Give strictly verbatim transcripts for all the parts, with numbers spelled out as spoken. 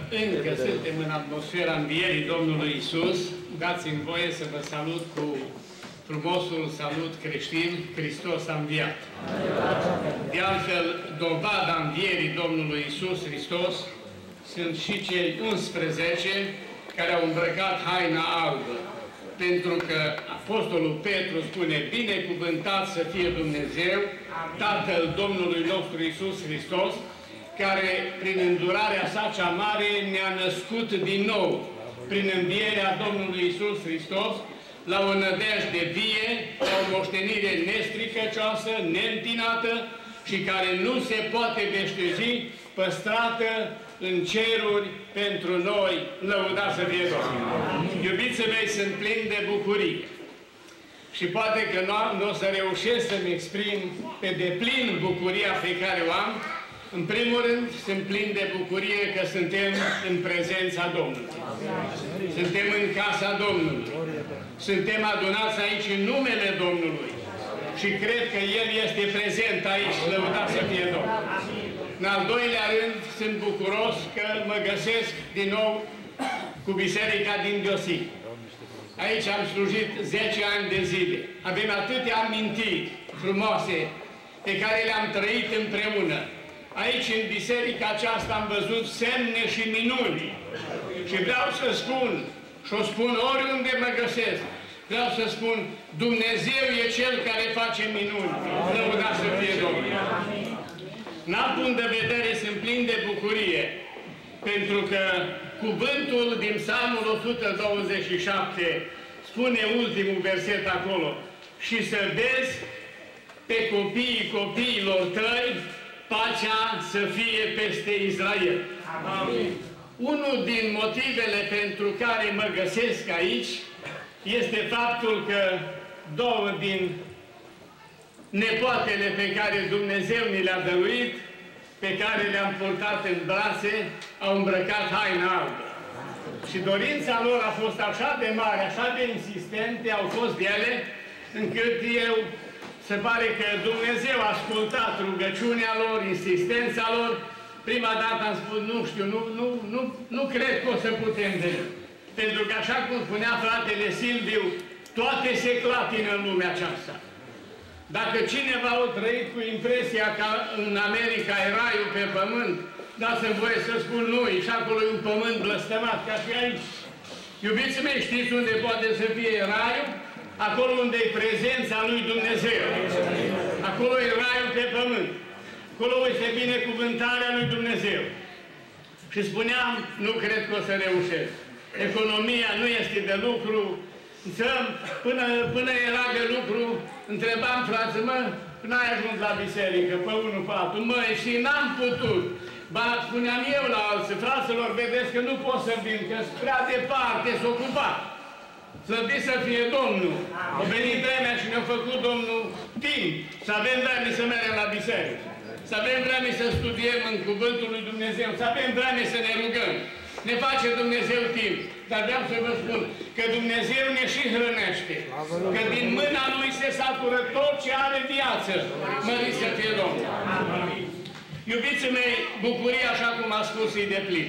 încă suntem în atmosfera învierii Domnului Iisus, dați-mi voie să vă salut cu frumosul salut creștin, Hristos a înviat. De altfel, dovada învierii Domnului Iisus Hristos sunt și cei unsprezece care au îmbrăcat haina albă. Pentru că Apostolul Petru spune, binecuvântat să fie Dumnezeu, Tatăl Domnului nostru Iisus Hristos, care prin îndurarea sa cea mare ne-a născut din nou, prin învierea Domnului Iisus Hristos, la o nădejde vie, la o moștenire nestricăcioasă, neîntinată și care nu se poate veștezi, păstrată în ceruri pentru noi, lăudat să fie Domnul. Iubiții mei, sunt plin de bucurie. Și poate că nu, nu o să reușesc să-mi exprim pe deplin bucuria pe care o am. În primul rând, sunt plin de bucurie că suntem în prezența Domnului. Suntem în casa Domnului. Suntem adunați aici în numele Domnului. Și cred că El este prezent aici, lăudat să fie Domnul. În al doilea rând, sunt bucuros că mă găsesc din nou cu biserica din Diosi. Aici am slujit zece ani de zile. Avem atâtea amintiri frumoase pe care le-am trăit împreună. Aici, în biserica aceasta, am văzut semne și minuni. Și vreau să spun, și o spun oriunde mă găsesc, vreau să spun, Dumnezeu e Cel care face minuni. Lăudat să fie Domnul. În alt punct de vedere, sunt plin de bucurie, pentru că cuvântul din Psalmul o sută douăzeci și șapte spune ultimul verset acolo, și să vezi pe copiii copiilor tăi, pacea să fie peste Israel. Amin. Unul din motivele pentru care mă găsesc aici este faptul că două din nepoatele pe care Dumnezeu ni le-a dăruit, pe care le-am purtat în brațe, au îmbrăcat haina albă. Și dorința lor a fost așa de mare, așa de insistente, au fost ele, încât eu, se pare că Dumnezeu a ascultat rugăciunea lor, insistența lor. Prima dată am spus, nu știu, nu, nu, nu, nu cred că o să putem veni. Pentru că, așa cum spunea fratele Silviu, toate se clatină în lumea aceasta. Dacă cineva a trăit cu impresia că în America e raiul pe pământ, dați-mi voie să spun nu, și acolo e un pământ blăstămat, ca și aici. Iubiții mei, știți unde poate să fie raiul? Acolo unde e prezența lui Dumnezeu. Acolo e raiul pe pământ. Acolo este binecuvântarea lui Dumnezeu. Și spuneam, nu cred că o să reușesc. Economia nu este de lucru. Până, până era de lucru, întrebam frață, mă, n-ai ajuns la biserică, pe unul pe altul, măi, și n-am putut. Ba, spuneam eu la alții, fraților, vedeți că nu pot să vin, că sunt prea departe, s-o ocupat. Slăvit să fie Domnul. A venit vremea și ne-a făcut Domnul timp să avem vreme să mergem la biserică. Să avem vreme să studiem în Cuvântul lui Dumnezeu. Să avem vreme să ne rugăm. Ne face Dumnezeu timp. Dar vreau să vă spun că Dumnezeu ne și hrănește. Că din mâna Lui se satură tot ce are viață. Măriți să fie Domnul. Iubiții mei, bucuria, așa cum a spus, e de plin.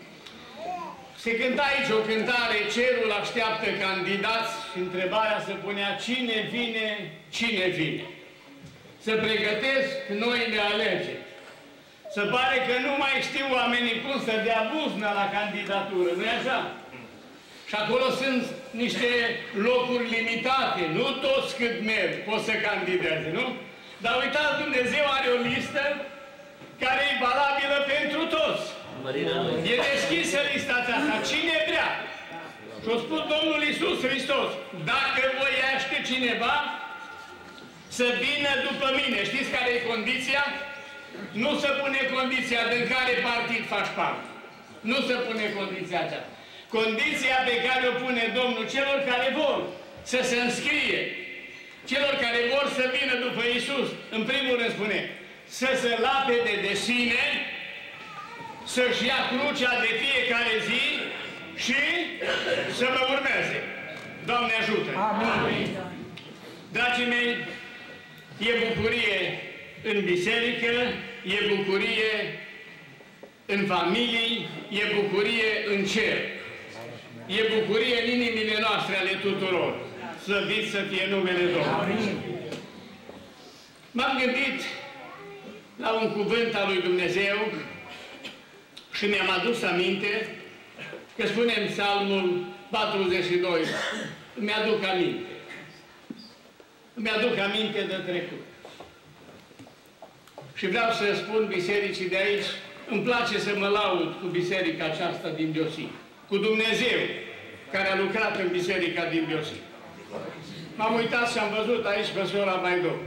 Se cânta aici o cântare, cerul așteaptă candidați și întrebarea se punea, cine vine, cine vine. Se pregătesc, noi le alegem. Se pare că nu mai știu oamenii cum să dea buznă la candidatură, nu-i așa? Și acolo sunt niște locuri limitate, nu toți cât merg pot să candideze, nu? Dar uitați, Dumnezeu are o listă care e valabilă pentru toți. E deschisă lista aceasta. Cine vrea? Și-a spus Domnul Iisus Hristos, dacă voiește cineva să vină după mine. Știți care e condiția? Nu se pune condiția din care partid faci parte. Nu se pune condiția aceasta. Condiția pe care o pune Domnul celor care vor să se înscrie, celor care vor să vină după Iisus, în primul rând spune, să se lapede de sine, să-și ia crucea de fiecare zi și să mă urmeze. Doamne ajută! Amin. Dragii mei, e bucurie în biserică, e bucurie în familii, e bucurie în cer. E bucurie în inimile noastre ale tuturor. Slăvit să fie numele Domnului. M-am gândit la un cuvânt al lui Dumnezeu și mi-am adus aminte că spune în Psalmul patruzeci și doi, îmi aduc aminte. Îmi aduc aminte de trecut. Și vreau să spun bisericii de aici, îmi place să mă laud cu biserica aceasta din Biosin, cu Dumnezeu care a lucrat în biserica din Biosin. M-am uitat și am văzut aici pe sora Baidoc.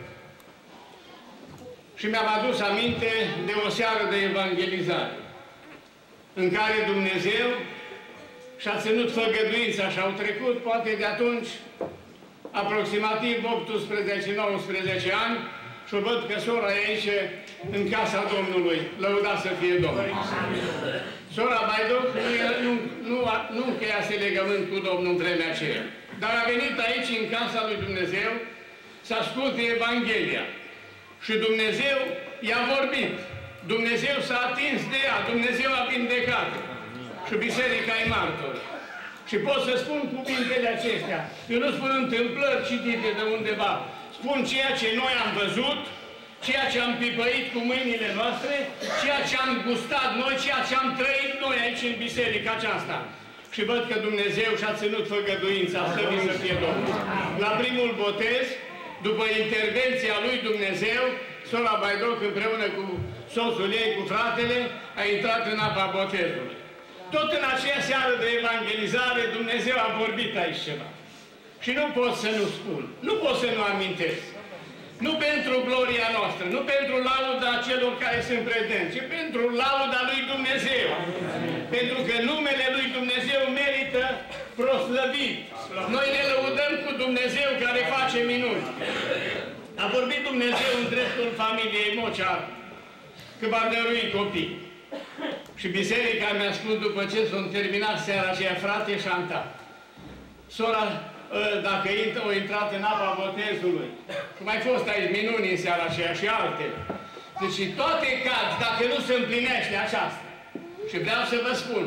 Și mi-am adus aminte de o seară de evangelizare, în care Dumnezeu și-a ținut făgăduința și au trecut, poate de atunci, aproximativ optsprezece nouăsprezece ani, și o văd că sora e aici, în casa Domnului. Lăudați să fie Domnul. Sora Baidoc nu, nu, nu încheiase legământ cu Domnul în vremea aceea, dar a venit aici, în casa lui Dumnezeu, să asculte Evanghelia. Și Dumnezeu i-a vorbit. Dumnezeu s-a atins de ea. Dumnezeu a vindecat. Și biserica e martor. Și pot să spun cuvintele acestea. Eu nu spun întâmplări citite de undeva. Spun ceea ce noi am văzut, ceea ce am pipăit cu mâinile noastre, ceea ce am gustat noi, ceea ce am trăit noi aici în biserica aceasta. Și văd că Dumnezeu și-a ținut făgăduința, slăvit să fie Domnul. La primul botez, după intervenția lui Dumnezeu, sora Baidoc împreună cu soțul ei, cu fratele, a intrat în apa botezului. Tot în aceea seară de evangelizare, Dumnezeu a vorbit aici ceva. Și nu pot să nu spun, nu pot să nu amintesc. Nu pentru gloria noastră, nu pentru lauda celor care sunt prezenți, ci pentru lauda lui Dumnezeu. Pentru că numele lui Dumnezeu merită proslăvit. Noi ne lăudăm cu Dumnezeu care face minuni. A vorbit Dumnezeu în dreptul familiei Mocea, că va dărui copii. Și biserica mi-a spus după ce s-a terminat seara aceea, frate Șanta, sora, dacă o intrat în apa botezului, și mai fost aici minuni în seara aceea și altele. Deci toate cad, dacă nu se împlinește aceasta. Și vreau să vă spun,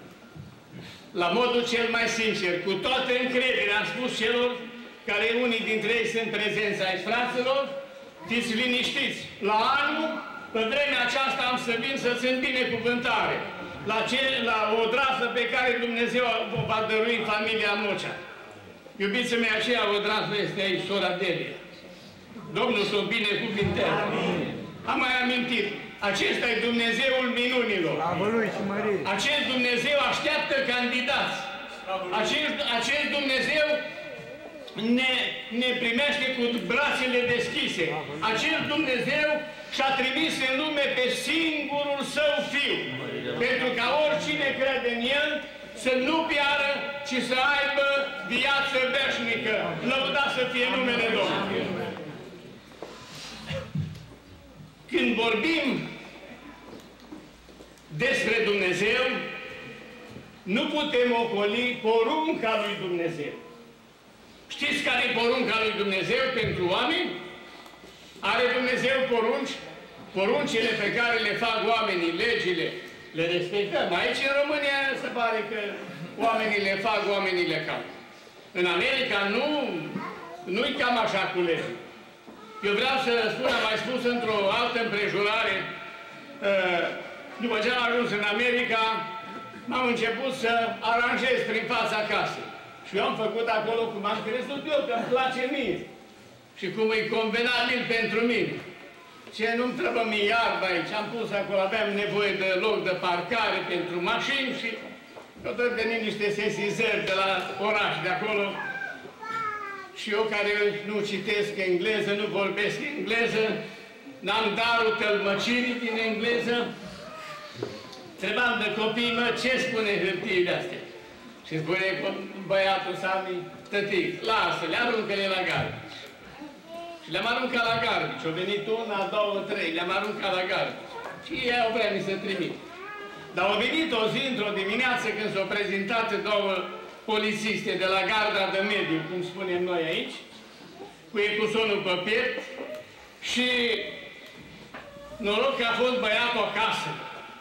la modul cel mai sincer, cu toată încrederea, am spus celor care unii dintre ei sunt prezenți aici, fraților, fiți liniștiți. La anul, pe vremea aceasta am să vin să țin binecuvântare la, ce, la o drasă pe care Dumnezeu o va dărui în familia Mocea. Iubiții mei, aceea o drasă este aici, sora Delia. Domnul s-o binecuvintează. Am mai amintit. Acesta e Dumnezeul minunilor. Acest Dumnezeu așteaptă candidați. Acest, acest Dumnezeu ne, ne primește cu brațele deschise. Acest Dumnezeu și-a trimis în lume pe singurul Său Fiu. Pentru ca oricine crede în El să nu piară, ci să aibă viață veșnică. Lăudați să fie numele Domnului. Când vorbim despre Dumnezeu, nu putem ocoli porunca lui Dumnezeu. Știți care e porunca lui Dumnezeu pentru oameni? Are Dumnezeu porunci? Poruncile pe care le fac oamenii, legile, le respectăm. Aici în România se pare că oamenii le fac, oamenii le cam. În America nu, nu-i cam așa cu legile. Eu vreau să spun, am mai spus într-o altă împrejurare, după ce am ajuns în America, m-am început să aranjez prin fața casei. Și eu am făcut acolo cum am crezut eu, că îmi place mie. Și cum e convenabil pentru mine. Ce nu-mi trebuie mie iarbă aici. Am pus acolo, aveam nevoie de loc de parcare pentru mașini și tot venit niște sesizări de la oraș de acolo. Și eu care nu citesc engleză, nu vorbesc engleză, n-am darul tălmăcirii din engleză, trebam de copii, mă, ce spune hârtiile astea? Și spune băiatul Sami, tătic, lasă, le aruncă-le la garbici. Și le-am aruncat la garbici. Au venit una, două, trei, le-am aruncat la garbici. Și ei au vreme să trimit. Dar au venit o zi, într-o dimineață, când s-au prezentat două polițiste de la garda de mediu, cum spunem noi aici, cu ecusonul pe piept, și noroc că a fost băiatul acasă.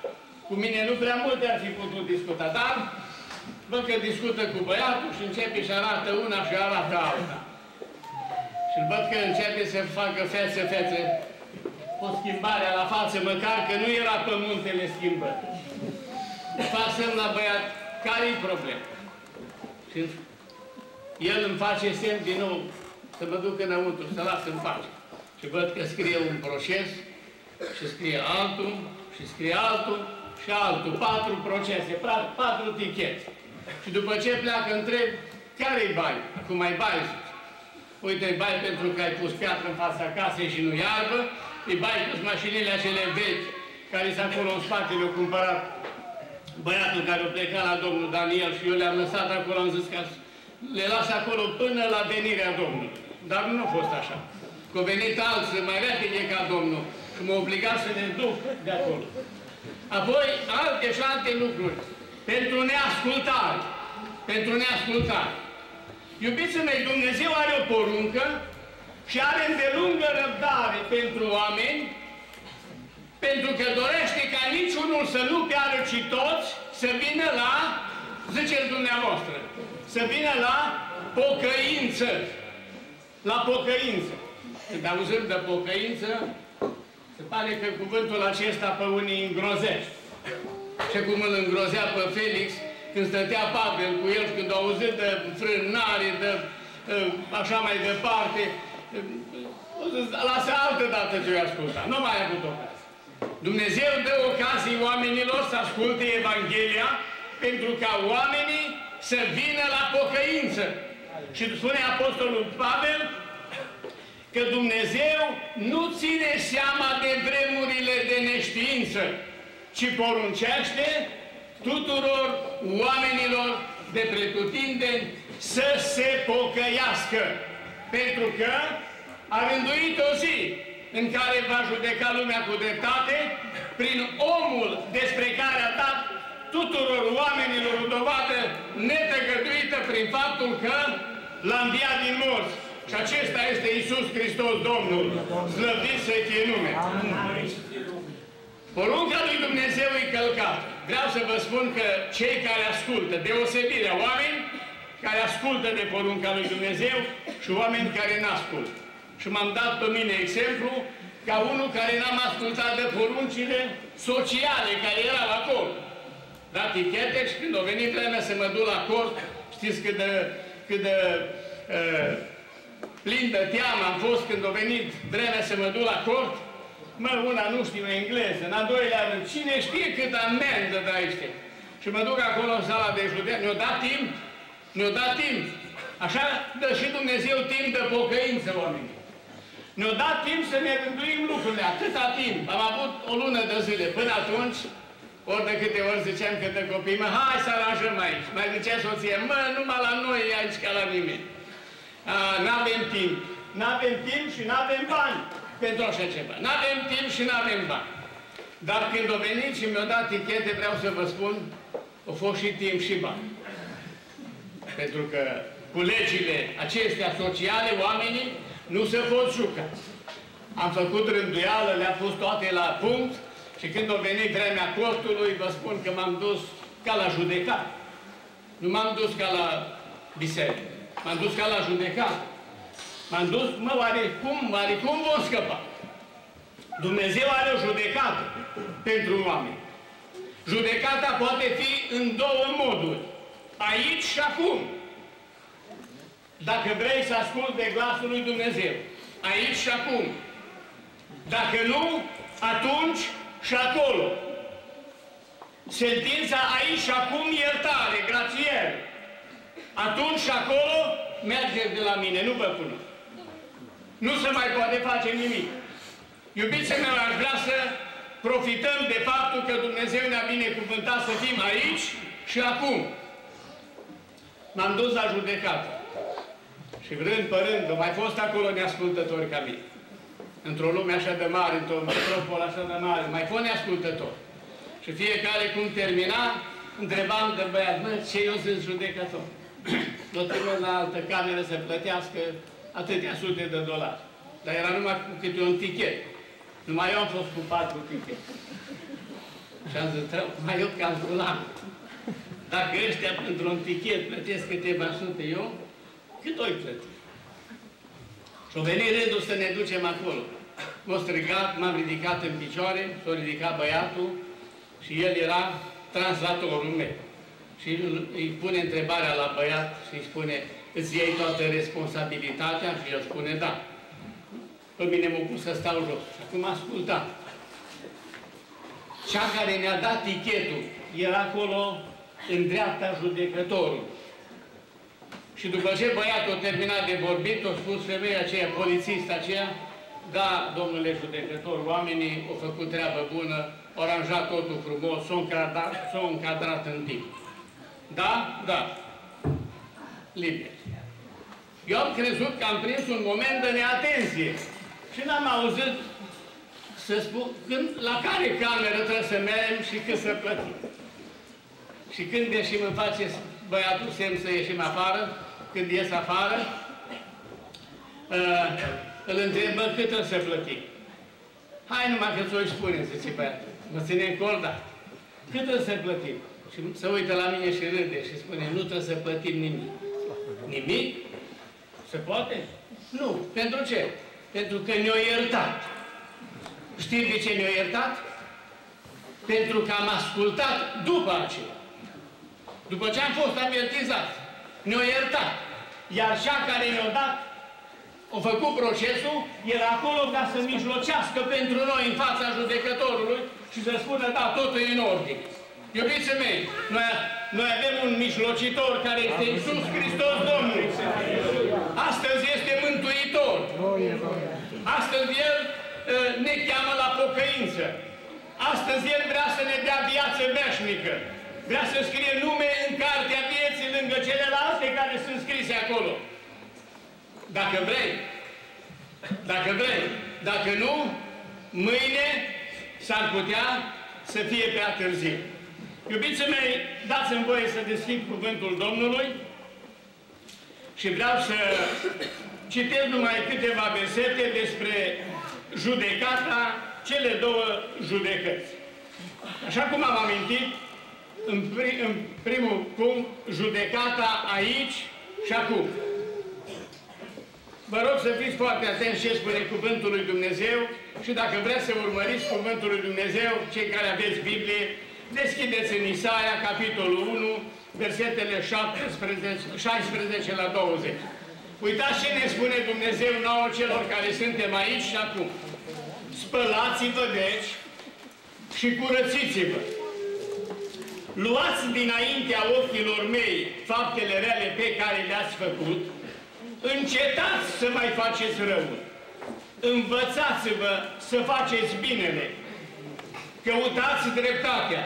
Cu mine nu prea multe ar fi putut discuta, dar văd că discută cu băiatul și începe și arată una și arată alta. Și văd că începe să facă fețe-fețe o schimbare la față, măcar că nu era pământele schimbări. Fac semn la băiat, care-i problema? Și el îmi face semn din nou să mă duc înăuntru, să las în pace. Și văd că scrie un proces, și scrie altul, și scrie altul, și altul. Patru procese, patru tichete. Și după ce pleacă, întreb, care-i bai? Acum ai bai, zice. Uite, bai pentru că ai pus piatră în fața casei și nu iarbă, îi bai cu mașinile acele vechi, care sunt acolo în spate, le-au cumpărat băiatul care a plecat la domnul Daniel și eu le-am lăsat acolo, am zis că le las acolo până la venirea Domnului. Dar nu a fost așa. Că au venit alții mai repede ca Domnul și m-a obligat să ne duc de acolo. Apoi, alte și alte lucruri. Pentru neascultare. Pentru neascultare. Iubiții mei, Dumnezeu are o poruncă și are îndelungă răbdare pentru oameni, pentru că dorește ca niciunul să nu piară, ci toți să vină la, ziceți dumneavoastră, să vină la pocăință. La pocăință. Când auzim de pocăință, se pare că cuvântul acesta pe unii îngrozește. Și cum îl îngrozea pe Felix, când stătea Pavel cu el, când a auzit de frânare, de așa mai departe, lasă altă dată ce-i asculta. Nu mai a avut ocazie. Dumnezeu dă ocazii oamenilor să asculte Evanghelia pentru ca oamenii să vină la pocăință. Și spune Apostolul Pavel că Dumnezeu nu ține seama de vremurile de neștiință, ci poruncește tuturor oamenilor de pretutindeni să se pocăiască. Pentru că a rânduit o zi în care va judeca lumea cu dreptate prin omul despre care a dat tuturor oamenilor o dovadă netăgăduită prin faptul că l-a înviat din morți. Și acesta este Iisus Hristos Domnul. Slăvit să fie nume. Porunca lui Dumnezeu e călcată. Vreau să vă spun că cei care ascultă, deosebirea oameni care ascultă de porunca lui Dumnezeu și oameni care n-ascultă. Și m-am dat pe mine exemplu ca unul care n-am ascultat de poruncile sociale care erau acolo. Dat tichete și când a venit vremea să mă duc la cort, știți cât de, cât de uh, plin de teamă am fost când a venit vremea să mă duc la cort. Mă, una nu știu engleză, în al doilea rând, cine știe cât amendă de aici. Și mă duc acolo în sala de judecată, ne-o dat timp, ne-o dat timp. Așa dă și Dumnezeu timp de pocăință, oameni. Ne-o dat timp să ne rânduim lucrurile, atâta timp. Am avut o lună de zile. Până atunci, ori de câte ori ziceam către copii, mă, hai să aranjăm aici. Mai zicea soție, mă, numai la noi aici ca la nimeni. N-avem timp. N-avem timp și n-avem bani pentru așa ceva. N-avem timp și n-avem bani. Dar când au venit și mi-au dat tichete, vreau să vă spun, au fost și timp și bani. Pentru că cu legile acestea sociale, oamenii nu se pot juca. Am făcut rânduială, le-am pus toate la punct și când a venit vremea cortului, vă spun că m-am dus ca la judecat. Nu m-am dus ca la biserică. M-am dus ca la judecat. M-am dus, mă, oare cum, oare cum vom scăpa? Dumnezeu are o judecată pentru oameni. Judecata poate fi în două moduri. Aici și acum. Dacă vrei să asculți de glasul lui Dumnezeu. Aici și acum. Dacă nu, atunci și acolo. Sentința aici și acum, iertare, grațiere. Atunci și acolo, mergeți de la mine, nu vă pun. Nu se mai poate face nimic. Iubiții mei, aș vrea să profităm de faptul că Dumnezeu ne-a binecuvântat să fim aici și acum. M-am dus la judecată. Și rând pe rând, au mai fost acolo neascultători ca mine. Într-o lume așa de mare, într-o metropolă așa de mare, mai fost neascultători. Și fiecare cum termina, întrebam de băiat, mă, ce eu sunt judecător? O trimit la altă cameră să plătească atâtea sute de dolari. Dar era numai cu câte un tichet. Numai eu am fost cu patru tichete. Și am zis, mai eu calculam. Dacă ăștia pentru un tichet plătesc câteva sute, eu, cât o-i plăti? Și-o venit rândul să ne ducem acolo. M-a strigat, m-am ridicat în picioare, s-a ridicat băiatul și el era translatorul meu. Și îi pune întrebarea la băiat și îi spune, îți iei toată responsabilitatea? Și el spune, da. Pe mine m-a pus să stau jos. Și acum ascultam. Cea care ne-a dat tichetul era acolo în dreapta judecătorului. Și după ce băiatul a terminat de vorbit, a spus femeia aceea, polițista aceea, da, domnule judecător, oamenii au făcut treabă bună, au aranjat totul frumos, s-au încadrat, s-au încadrat în timp. Da? Da. Liber. Eu am crezut că am prins un moment de neatenție și n-am auzit să spun când, la care cameră trebuie să mergem și cât să plătim. Și când ieșim, îmi face băiatul semn să ieșim afară, când ies afară, uh, îl întreb, bă, cât trebuie să plătim? Hai numai că ți-o spune, zice băiatul. Mă ține în col, da. Cât trebuie să plătim? Și se uită la mine și râde și spune, nu trebuie să plătim nimic. Nimic? Se poate? Nu. Pentru ce? Pentru că ne-o iertat. Știți de ce ne-o iertat? Pentru că am ascultat după aceea. După ce am fost avertizat, ne-o iertat. Iar cea care ne-a dat, a făcut procesul, era acolo ca să mijlocească pentru noi în fața judecătorului și să spună, da, totul e în ordine. Iubiții mei, noi, noi avem un mijlocitor care este Iisus Hristos Domnul. Astăzi este Mântuitor. Astăzi El uh, ne cheamă la pocăință. Astăzi El vrea să ne dea viață veșnică. Vrea să scrie nume în cartea vieții lângă celelalte care sunt scrise acolo. Dacă vrei, dacă vrei, dacă nu, mâine s-ar putea să fie prea târziu. Iubiții mei, dați-mi voie să deschid cuvântul Domnului și vreau să citesc numai câteva versete despre judecata, cele două judecăți. Așa cum am amintit, în, pri, în primul punct, judecata aici și acum. Vă rog să fiți foarte atenți ce spune Cuvântul lui Dumnezeu și dacă vreți să urmăriți Cuvântul lui Dumnezeu, cei care aveți Biblie, deschideți în Isaia, capitolul unu, versetele șaisprezece la douăzeci. Uitați ce ne spune Dumnezeu nouă celor care suntem aici și acum. Spălați-vă, deci, și curățiți-vă. Luați dinaintea ochilor mei faptele rele pe care le-ați făcut, încetați să mai faceți răul. Învățați-vă să faceți binele. Căutați dreptatea.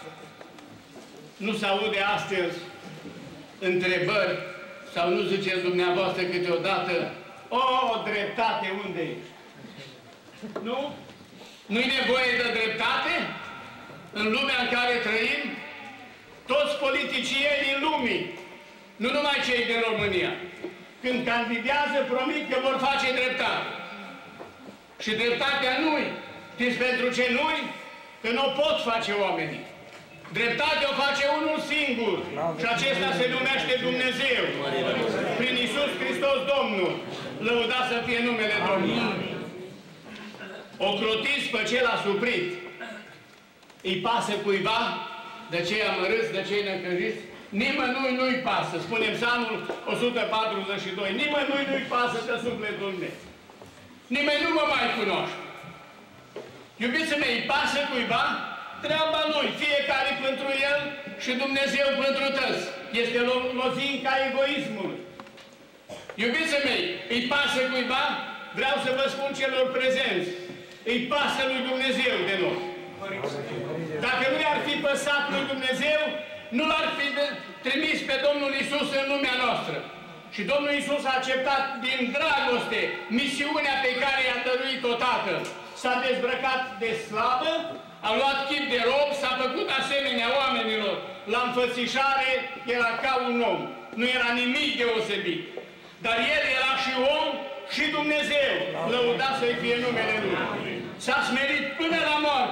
Nu se aude astăzi întrebări sau nu ziceți dumneavoastră câteodată, o, dreptate, unde ești? Nu? Nu-i nevoie de dreptate? În lumea în care trăim, toți politicienii lumii, nu numai cei din România, când candidează, promit că vor face dreptate. Și dreptatea nu-i. Știți pentru ce nu-i? Că nu o pot face oamenii. Dreptatea o face unul singur. Și acesta se numește Dumnezeu. Prin Iisus Hristos Domnul. Lăudat să fie numele Domnului. Ocrotiți pe cel asuprit. Îi pasă cuiva de cei amărâți, de cei necăjiți? Nimănui nu-i pasă. Spune Psalmul o sută patruzeci și doi. Nimănui nu-i pasă de sufletul meu. Nimeni nu mă mai cunoaște. Iubiții mei, îi pasă cuiva? Treaba lui. Fiecare pentru el și Dumnezeu pentru tăți. Este lo lozinca egoismului. Iubiții mei, îi pasă cuiva? Vreau să vă spun celor prezenți. Îi pasă lui Dumnezeu de noi. Dacă nu i-ar fi păsat lui Dumnezeu, nu l-ar fi trimis pe Domnul Iisus în lumea noastră. Și Domnul Iisus a acceptat din dragoste misiunea pe care i-a dăruit-o Tatăl. S-a dezbrăcat de slavă, a luat chip de rob, s-a făcut asemenea oamenilor. La înfățișare era ca un om. Nu era nimic deosebit. Dar El era și om și Dumnezeu. Lăudat să-i fie numele Lui. S-a smerit până la moarte.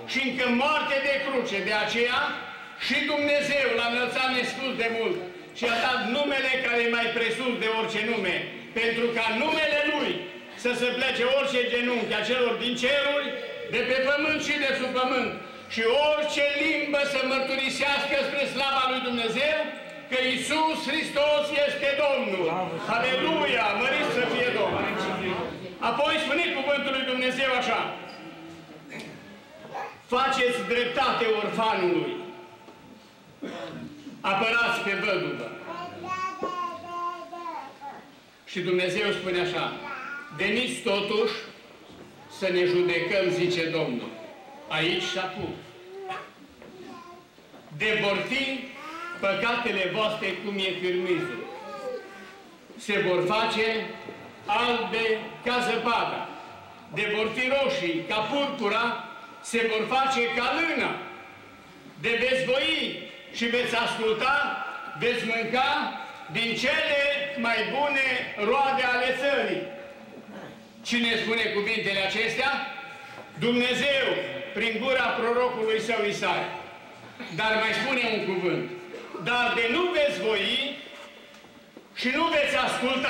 și încă moarte de cruce. De aceea și Dumnezeu l-a înălțat nespus de mult și a dat numele care e mai presus de orice nume, pentru ca numele Lui să se plece orice genunchi a celor din ceruri, de pe pământ și de sub pământ, și orice limbă să mărturisească spre slava lui Dumnezeu că Iisus Hristos este Domnul. Aleluia! Mărit să fie Domnul! Apoi spune cuvântul lui Dumnezeu așa: faceți dreptate orfanului, apărați pe văduvă. Și Dumnezeu spune așa: veniți totuși să ne judecăm, zice Domnul, aici și acum. De vor fi păcatele voastre cum e cârmizul. Se vor face albe ca zăpada. De vor fi roșii ca purpura, se vor face ca lână. De veți voi și veți asculta, veți mânca din cele mai bune roade ale țării. Cine spune cuvintele acestea? Dumnezeu, prin gura prorocului său Isaia. Dar mai spune un cuvânt: dar de nu veți voi și nu veți asculta.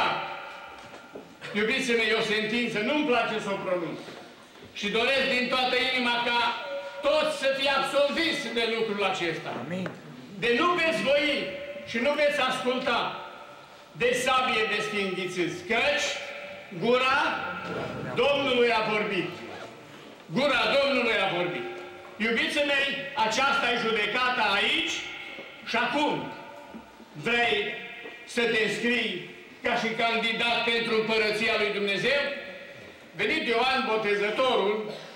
Iubiți-mă, e o sentință, nu-mi place să o pronunț. Și doresc din toată inima ca toți să fie absolviți de lucrul acesta. Amin. De nu veți voi și nu veți asculta, de sabie veți fi înghițiți, căci gura Domnului a vorbit. Gura Domnului a vorbit. Iubiții mei, aceasta e judecata aici și acum. Vrei să te înscrii ca și candidat pentru Împărăția lui Dumnezeu? Venit Ioan Botezătorul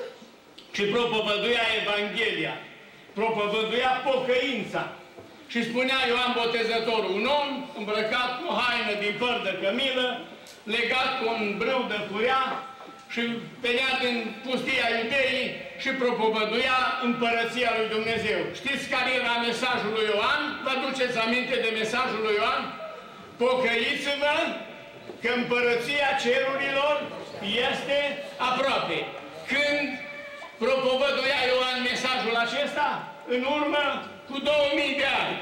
și propovăduia Evanghelia, propovăduia pocăința. Și spunea Ioan Botezătorul: un om îmbrăcat cu haină din păr de cămilă, legat cu un brâu de furia, și venea din pustia Iudeii și propovăduia Împărăția lui Dumnezeu. Știți care era mesajul lui Ioan? Vă aduceți aminte de mesajul lui Ioan? Pocăiți-vă că Împărăția cerurilor este aproape. Când propovăduia Ioan mesajul acesta? În urmă cu două mii de ani.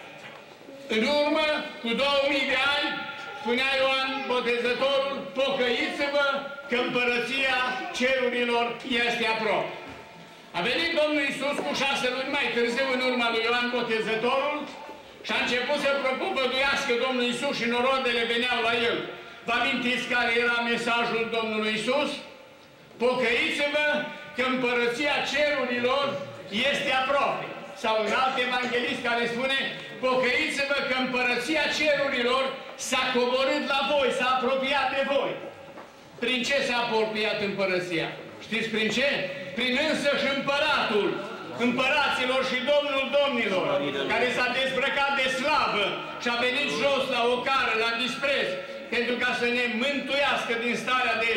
În urmă cu două mii de ani spunea Ioan Botezătorul: pocăiți-vă că Împărăția cerurilor este aproape. A venit Domnul Iisus cu șase luni mai târziu în urma lui Ioan Botezătorul și a început să propovăduiască Domnul Iisus și norodele veneau la el. Vă amintiți care era mesajul Domnului Iisus? Pocăiți-vă că Împărăția cerurilor este aproape. Sau un alt evanghelist care spune: pocăiți-vă că Împărăția cerurilor s-a coborât la voi, s-a apropiat de voi. Prin ce s-a apropiat Împărăția? Știți prin ce? Prin însăși Împăratul împăraților și Domnul domnilor, care s-a dezbrăcat de slavă și a venit jos la ocară, la dispreț, pentru ca să ne mântuiască din starea de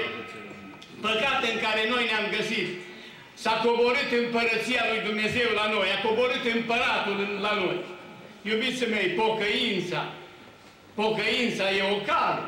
păcat în care noi ne-am găsit. S-a coborât Împărăția lui Dumnezeu la noi, a coborât Împăratul la noi. Iubiții mei, pocăința, pocăința e o cale.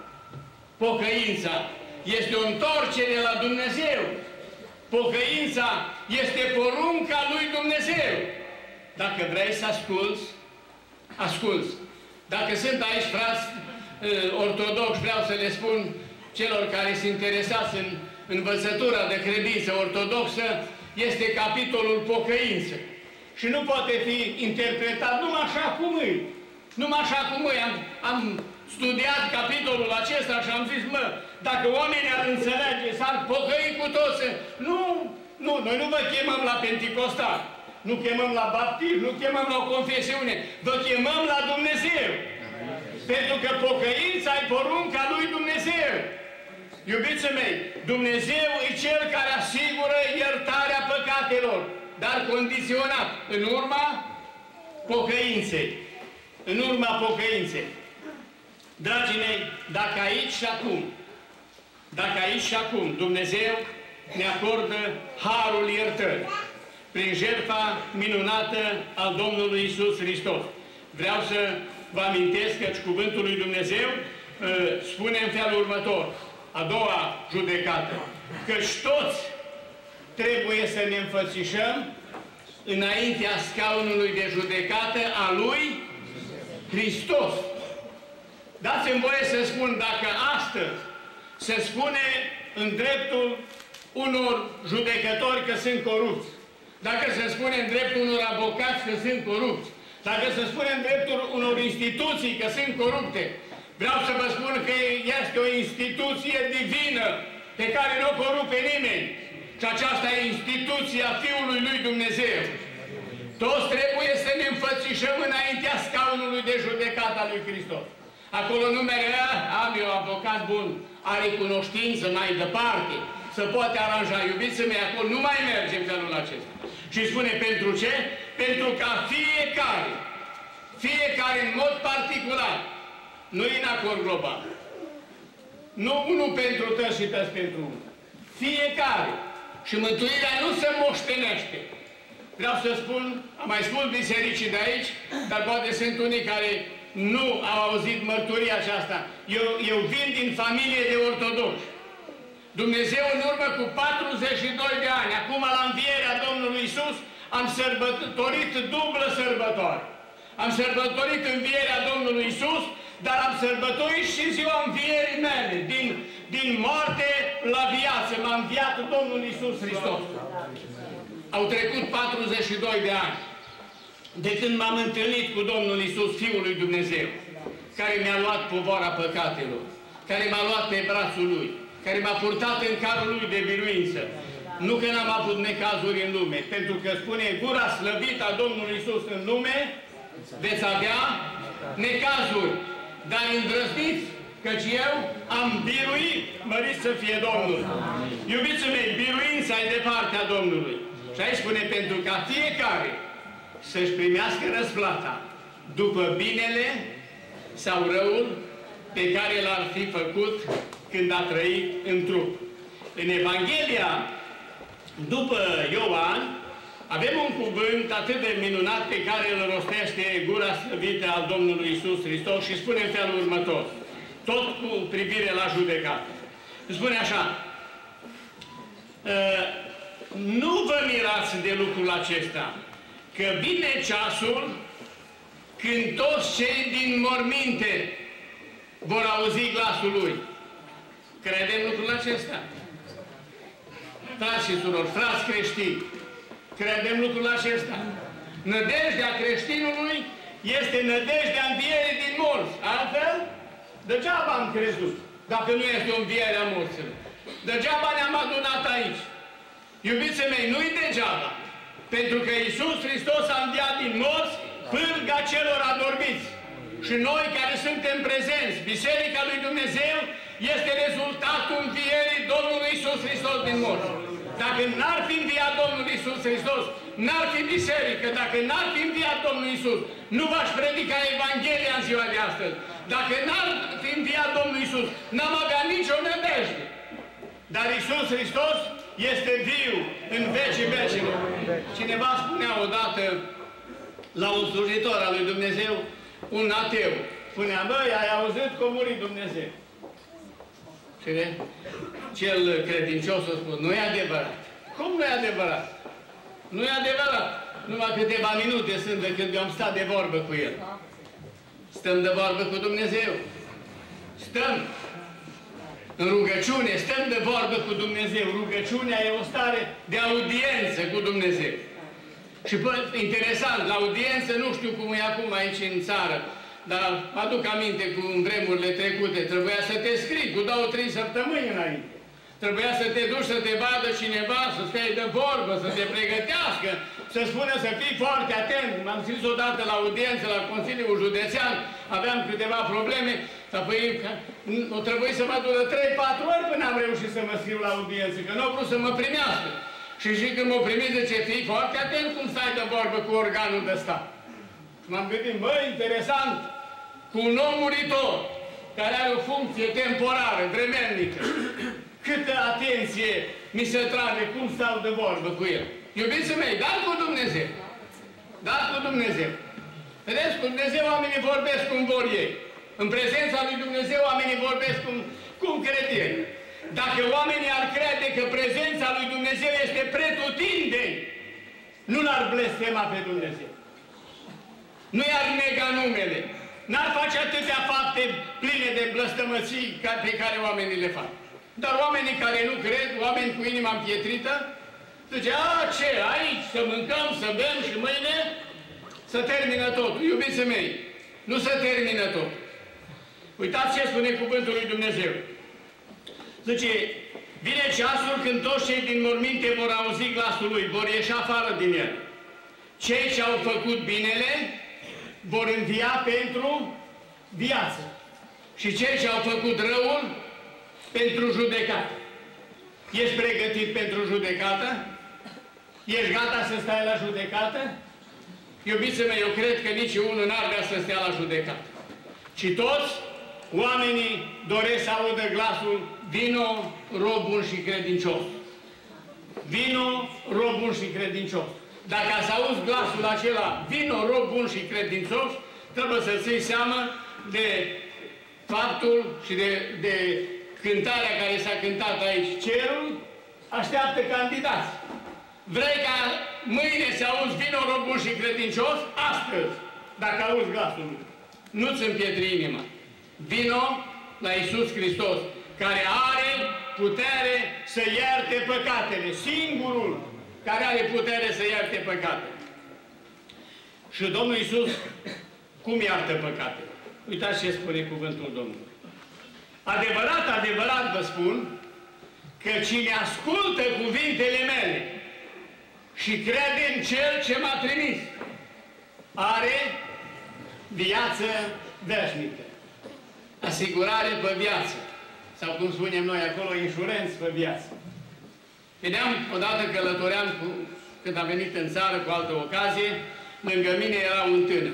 Pocăința este o întoarcere la Dumnezeu. Pocăința este porunca lui Dumnezeu. Dacă vrei să asculți, asculți. Dacă sunt aici frați ortodoxi, vreau să le spun celor care sunt interesați în învățătura de credință ortodoxă, este capitolul pocăință. Și nu poate fi interpretat numai așa cum e. Numai așa cum e. Am, am studiat capitolul acesta și am zis: mă, dacă oamenii ar înțelege, s-ar pocăi cu toți. Nu, nu, noi nu vă chemăm la Penticostal, nu chemăm la baptism, nu chemăm la o confesiune, vă chemăm la Dumnezeu. Pentru că pocăința e porunca lui Dumnezeu. Iubiții mei, Dumnezeu e Cel care asigură iertarea păcatelor, dar condiționat, în urma pocăinței. În urma pocăinței. Dragii mei, dacă aici și acum, dacă aici și acum Dumnezeu ne acordă harul iertării, prin jertfa minunată al Domnului Iisus Hristos, vreau să vă amintesc că cuvântul lui Dumnezeu uh, spune în felul următor, a doua judecată, căci toți, trebuie să ne înfățișăm înaintea scaunului de judecată a lui Hristos. Dați-mi voie să spun, dacă astăzi se spune în dreptul unor judecători că sunt corupți, dacă se spune în dreptul unor avocați că sunt corupți, dacă se spune în dreptul unor instituții că sunt corupte, vreau să vă spun că este o instituție divină pe care nu o corupe nimeni. Și aceasta e instituția Fiului lui Dumnezeu. Toți trebuie să ne înfățișăm înaintea scaunului de judecată al lui Hristos. Acolo nu mereu, am eu avocat bun, are cunoștință mai departe, să poate aranja. Iubiții mei, acolo nu mai mergem felul acesta. Și spune pentru ce? Pentru ca fiecare, fiecare în mod particular, nu în acord global, nu unul pentru tăți și tăți pentru unul, fiecare. Și mântuirea nu se moștenește. Vreau să spun, am mai spus bisericii de aici, dar poate sunt unii care nu au auzit mărturia aceasta. Eu, eu vin din familie de ortodoxi. Dumnezeu în urmă cu patruzeci și doi de ani, acum la învierea Domnului Iisus, am sărbătorit dublă sărbătoare. Am sărbătorit învierea Domnului Iisus, dar am sărbătorit și ziua învierii mele. Din, din moarte la viață m-a înviat Domnul Iisus Hristos. Au trecut patruzeci și doi de ani de când m-am întâlnit cu Domnul Iisus, Fiul lui Dumnezeu, care mi-a luat povara păcatelor, care m-a luat pe brațul Lui, care m-a purtat în carul Lui de biruință. Nu că n-am avut necazuri în lume, pentru că spune gura slăvită a Domnului Iisus în lume, veți avea necazuri, dar îndrăzniți, căci eu am biruit, mărit să fie Domnul. Iubiții mei, biruința e de partea Domnului. Și aici spune, pentru ca fiecare să-și primească răsplata după binele sau răul pe care l-ar fi făcut când a trăit în trup. În Evanghelia după Ioan avem un cuvânt atât de minunat pe care îl rostește gura slăvită al Domnului Iisus Hristos și spune în felul următor, tot cu privire la judecată. Spune așa, nu vă mirați de lucrul acesta, că vine ceasul când toți cei din morminte vor auzi glasul Lui. Credem lucrul acesta? Frați și surori, frați creștini, credem lucrul acesta? Nădejdea creștinului este nădejdea învierii din morți. Altfel, degeaba am crezut, dacă nu este o înviere a morților. Degeaba ne-am adunat aici. Iubiții mei, nu-i degeaba. Pentru că Iisus Hristos a înviat din morți pârga celor adormiți. Și noi care suntem prezenți, Biserica lui Dumnezeu este rezultatul învierii Domnului Iisus Hristos din morți. Dacă n-ar fi înviat Domnul Iisus Hristos, n-ar fi biserică. Dacă n-ar fi înviat Domnul Iisus, nu v-aș predica Evanghelia în ziua de astăzi. Dacă n-ar fi înviat Domnul Iisus, n-am avea nicio nădejde. Dar Iisus Hristos este viu în vecii vecilor. Cineva spunea odată la un slujitor al lui Dumnezeu, un ateu, spunea, băi, ai auzit că a murit Dumnezeu. Și cel credincios a spus, nu e adevărat. Cum nu e adevărat? Nu e adevărat. Numai câteva minute sunt de când eu am stat de vorbă cu el. Stăm de vorbă cu Dumnezeu. Stăm în rugăciune, stăm de vorbă cu Dumnezeu. Rugăciunea e o stare de audiență cu Dumnezeu. Și interesant, la audiență, nu știu cum e acum aici în țară, dar mă aduc aminte cu vremurile trecute, trebuia să te scrii cu două, trei săptămâni înainte. Trebuia să te duci să te vadă cineva, să stai de vorbă, să te pregătească, să spună să fii foarte atent. M-am scris odată la audiență, la Consiliul Județean, aveam câteva probleme, apoi o trebuie să mă dură trei patru ori până am reușit să mă scriu la audiență, că nu au vrut să mă primească. Și și când m-au primit, zice, fii foarte atent cum stai de vorbă cu organul de stat. Și m-am gândit, băi, interesant, cu un om muritor, care are o funcție temporară, vremelnică, câtă atenție mi se trage cum stau de vorbă cu el. Iubiții mei, dar cu Dumnezeu. Dar cu Dumnezeu. Vedeți, cu Dumnezeu oamenii vorbesc cum vor ei. În prezența lui Dumnezeu oamenii vorbesc cum, cum cred ei. Dacă oamenii ar crede că prezența lui Dumnezeu este pretutindeni, nu l-ar blestema pe Dumnezeu. Nu i-ar nega numele. N-ar face atâtea fapte pline de blăstămății pe care oamenii le fac. Dar oamenii care nu cred, oameni cu inima împietrită, zice, a, ce, aici, să mâncăm, să bem și mâine să termină totul. Iubiții mei, nu se termină tot. Uitați ce spune cuvântul lui Dumnezeu. Zice, vine ceasul când toți cei din morminte vor auzi glasul lui, vor ieși afară din el. Cei ce au făcut binele vor învia pentru viață. Și cei ce au făcut răul pentru judecată. Ești pregătit pentru judecată? Ești gata să stai la judecată? Iubiții mei, eu cred că nici unul n-ar vrea să stea la judecată. Ci toți oamenii doresc să audă glasul, vino, rob bun și credincios. Vino, rob bun și credincios. Dacă să auzi glasul acela, vino, rob bun și credincios, trebuie să ții seama de faptul și de, de cântarea care s-a cântat aici. Cerul așteaptă candidați. Vrei ca mâine să auzi vino, rob bun și credincios? Astăzi, dacă auzi glasul lui. Nu-ți împietri inima. Vino la Iisus Hristos, care are putere să ierte păcatele. Singurul care are putere să ierte păcatele. Și Domnul Iisus, cum iartă păcatele? Uitați ce spune cuvântul Domnului. Adevărat, adevărat vă spun că cine ascultă cuvintele mele și crede în Cel ce m-a trimis, are viață veșnică. Asigurare pe viață. Sau cum spunem noi acolo, insurență pe viață. Vedeam, odată călătoream, cu, când am venit în țară cu altă ocazie, lângă mine era un tânăr.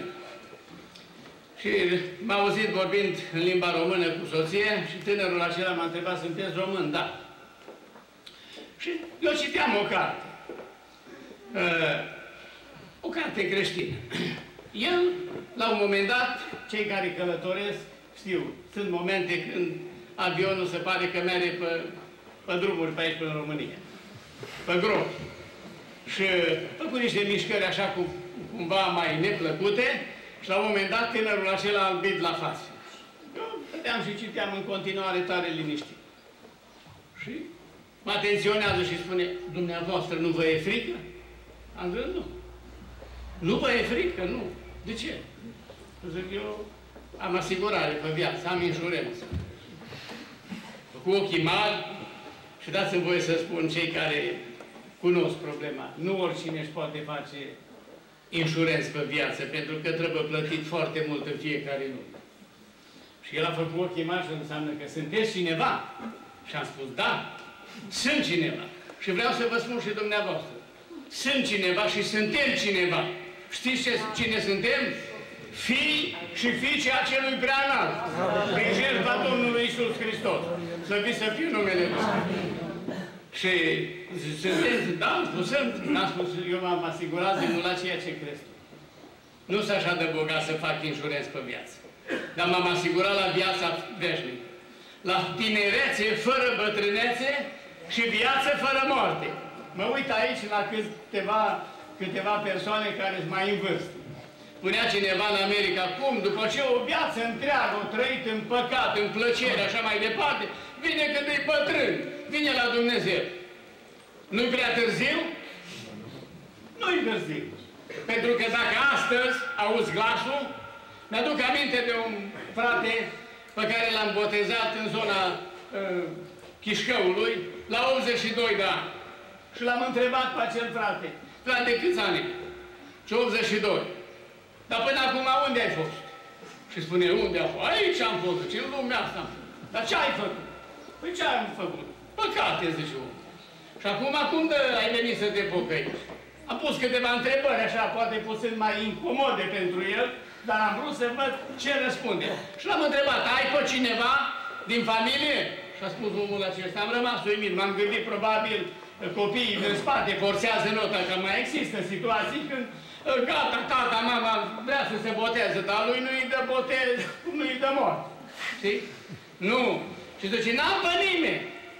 Și m-a auzit vorbind în limba română cu soție și tânărul acela m-a întrebat, sunteți român? Da. Și eu citeam o carte. Uh, o carte creștină. El, la un moment dat, cei care călătoresc știu, sunt momente când avionul se pare că merge pe, pe drumuri pe aici, până în România. Pe grob. Și făcut niște mișcări așa cu, cumva mai neplăcute și la un moment dat tânărul acela a albit la față. Eu stăteam și citeam în continuare tare liniștit. Și mă atenționează și spune, dumneavoastră nu vă e frică? Am zis, nu. Nu vă e frică? Nu. De ce? Zic, eu am asigurare pe viață, am insurență. Cu ochii mari și dați-mi voie să spun cei care cunosc problema. Nu oricine își poate face insurență pe viață, pentru că trebuie plătit foarte mult în fiecare lună. Și el a făcut ochii mari și înseamnă că sunteți cineva. Și am spus, da, sunt cineva. Și vreau să vă spun și dumneavoastră. Sunt cineva și suntem cineva. Știți ce, cine suntem? Fii și fiice acelui preanalt. Prin jertfa Domnului Iisus Hristos. Slăvit să fiu numele Lui. Și sunteți, da, am spus, sunt. N-am spus, eu m-am asigurat de la ceea ce crezi. Nu sunt așa de bogat să fac insurență pe viață. Dar m-am asigurat la viața veșnică. La tinerețe fără bătrânețe și viață fără moarte. Mă uit aici la câteva, câteva persoane care sunt mai în vârstă. Spunea cineva în America, cum, după ce o viață întreagă o trăit în păcat, în plăcere, așa mai departe, vine când e bătrân, vine la Dumnezeu. Nu-i prea târziu? Nu-i târziu. Pentru că dacă astăzi auzi glasul, mi-aduc aminte de un frate pe care l-am botezat în zona uh, Chișcăului, la optzeci și doi de ani. Și l-am întrebat pe acel frate, frate, câți ani? Și optzeci și doi. Dar până acum, unde ai fost? Și spune, unde am fost? Aici am fost, ce în lumea asta am fost. Dar ce ai făcut? Păi ce am făcut? Păcate, zice omul. Și acum, cum de ai venit să te pocăiești? Am pus câteva întrebări, așa, poate puțin mai incomode pentru el, dar am vrut să văd ce răspunde. Și l-am întrebat, ai pe cineva din familie? Și a spus omul acesta, am rămas uimit, m-am gândit, probabil, copiii din spate forțează nota, că mai există situații când gata, tata, mama vrea să se boteze, dar lui nu-i dă botez, nu-i dă moarte. Știi? Nu. Și zice, n-am pe nimeni.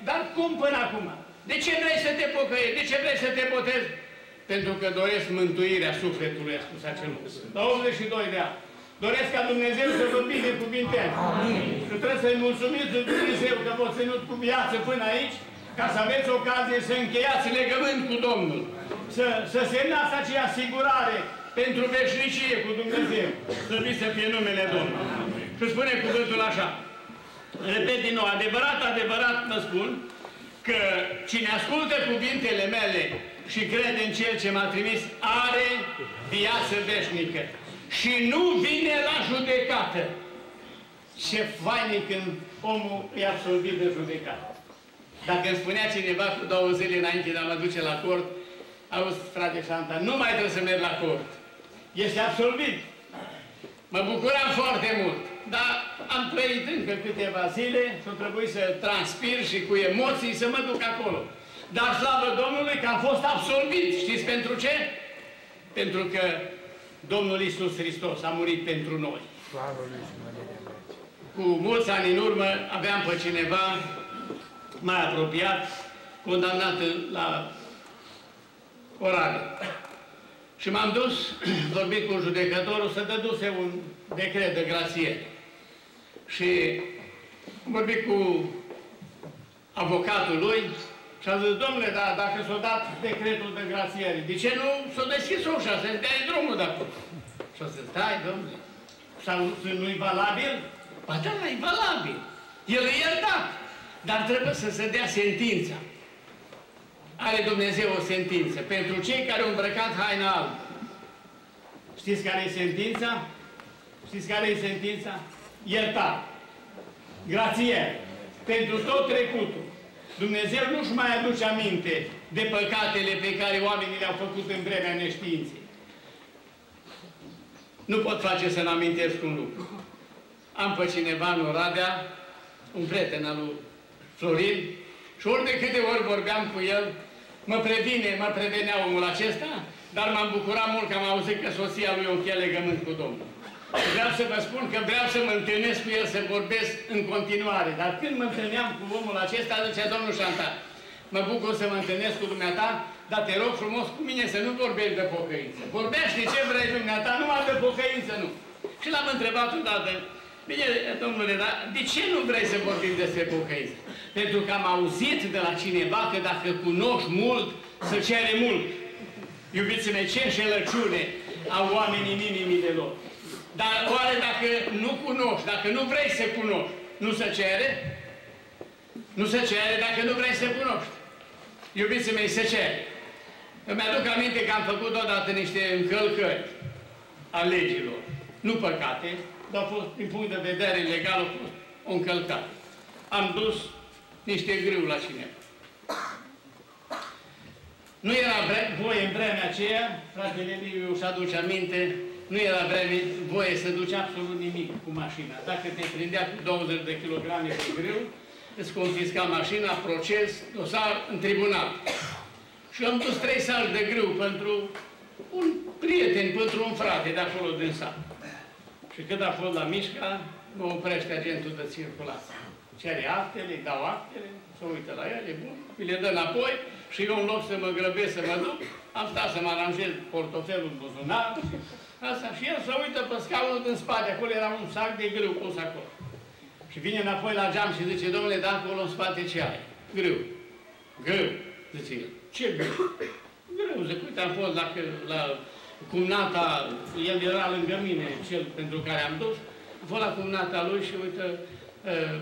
dar cum până acum? De ce vrei să te pocăiești? De ce vrei să te botezi? Pentru că doresc mântuirea sufletului, a spus acel lucru. La optzeci și doi de ani. Doresc ca Dumnezeu să vă binecuvinteze. Și trebuie să-i mulțumiți lui Dumnezeu că v-a ținut cu viață până aici, ca să aveți ocazie să încheiați legământ cu Domnul. Să, să semnați acea asigurare pentru veșnicie cu Dumnezeu. Slăvit să fie numele Domnului. Și spune cuvântul așa. Repet din nou, adevărat, adevărat vă spun că cine ascultă cuvintele mele și crede în Cel ce m-a trimis, are viață veșnică. Și nu vine la judecată. Ce fainic când omul e absolvit de judecată. Dacă îmi spunea cineva cu două zile înainte de a mă duce la cort, auzi, frate Șanta, nu mai trebuie să merg la cort. Este absolvit. Mă bucuram foarte mult. Dar am trăit încă câteva zile și a trebuit să transpir și cu emoții să mă duc acolo. Dar slavă Domnului că am fost absolvit. Știți pentru ce? Pentru că Domnul Iisus Hristos a murit pentru noi. Cu mulți ani în urmă aveam pe cineva mai apropiat, condamnat la orare. Și m-am dus, vorbit cu judecătorul, să dăduse un decret de grațiere. Și am vorbit cu avocatul lui și am zis, domnule, da, dacă s-a dat decretul de grațiere, de ce nu s-a deschis ușa, să-ți dai drumul de acolo? Și a zis, stai, domnule, sau nu-i valabil? Ba da, e valabil. El e iertat, dar trebuie să se dea sentința. Are Dumnezeu o sentință pentru cei care au îmbrăcat haina albă. Știți care e sentința? Știți care e sentința? Iertat. Grație. Pentru tot trecutul. Dumnezeu nu-și mai aduce aminte de păcatele pe care oamenii le-au făcut în vremea neștiinței. Nu pot face să-mi amintesc un lucru. Am pe cineva în Oradea, un prieten al lui Florin, și ori de câte ori vorbeam cu el, mă previne, mă prevenea omul acesta, dar m-am bucurat mult că am auzit că soția lui o încheie legământ cu Domnul. Vreau să vă spun că vreau să mă întâlnesc cu el, să vorbesc în continuare. Dar când mă întâlneam cu omul acesta, zicea, domnul Șanta, mă bucur să mă întâlnesc cu dumneata, dar te rog frumos cu mine să nu vorbești de pocăință. Vorbește ce vrei dumneata, numai de pocăință nu. Și l-am întrebat odată, bine, domnule, dar de ce nu vrei să vorbim despre pocăință? Pentru că am auzit de la cineva că dacă cunoști mult, să cere mult. Iubiți-mă, ce înșelăciune au oamenii în inimile lor. Dar oare dacă nu cunoști, dacă nu vrei să cunoști, nu se cere? Nu se cere dacă nu vrei să cunoști. Iubiții mei, se cere. Îmi aduc aminte că am făcut odată niște încălcări a legilor. Nu păcate, dar a fost, din punct de vedere legal, a fost o încălcare. Am dus niște grâu la cineva. Nu era voie în vremea aceea, fratele Liviu își aduce aminte, nu era vreme, voie să duci absolut nimic cu mașina. Dacă te prindea cu douăzeci de kilograme de grâu, îți confisca mașina, proces, dosar, în tribunal. Și am dus trei saci de grâu pentru un prieten, pentru un frate de acolo din sat. Și când a fost la mișca, mă oprește agentul de circulație. Cere actele, îi dau actele, se uită la ele, bun, mi le dă înapoi și eu în loc să mă grăbesc să mă duc, am stat să mă aranjez portofelul în buzunar, asta, și el se uită pe scaunul din spate, acolo era un sac de grâu pus acolo. Și vine înapoi la geam și zice, domnule, da, acolo în spate ce ai? Grâu. Grâu, zice el. Ce grâu? Grâu, zic, uite, am fost la, la cumnata, el era lângă mine, cel pentru care am dus, am fost la cumnata lui și uite, uh,